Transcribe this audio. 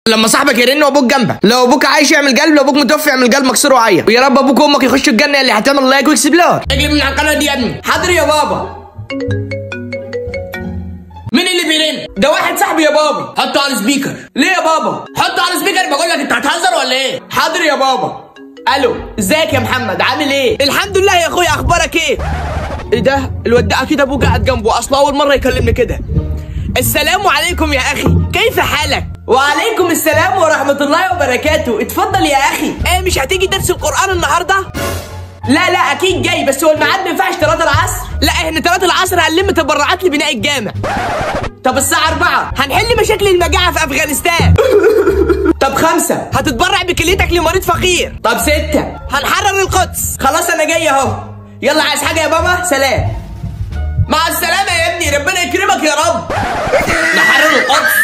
لما صاحبك يرن وابوك جنبك، لو ابوك عايش يعمل قلب، لو ابوك متوفي يعمل قلب مكسور وعيط، ويا رب ابوك وامك يخشوا الجنه اللي هتعمل لايك ويكسب لك. اجلب من على القناه دي يا ابني. حاضر يا بابا. مين اللي بيرن؟ ده واحد صاحبي يا بابا. حطه على السبيكر. ليه يا بابا؟ حطه على السبيكر. بقول لك انت هتهزر ولا ايه؟ حاضر يا بابا. الو، ازيك يا محمد؟ عامل ايه؟ الحمد لله يا اخويا، اخبارك ايه؟ ايه ده؟ الواد ده اكيد ابوه قاعد جنبه، اصلا اول مره يكلمني كده. السلام عليكم يا اخي، كيف حالك؟ وعليكم السلام ورحمه الله وبركاته. اتفضل يا اخي. ايه، مش هتيجي درس القران النهارده؟ لا اكيد جاي، بس هو الميعاد ما ينفعش 3 العصر. لا احنا 3 العصر هنلم تبرعات لبناء الجامع. طب الساعه 4 هنحل مشاكل المجاعه في افغانستان. طب 5 هتتبرع بكليتك لمريض فقير. طب 6 هنحرر القدس. خلاص انا جاي اهو. يلا، عايز حاجه يا بابا؟ سلام. مع السلامه يا ابني، ربنا يكرمك يا رب. نحرر القدس.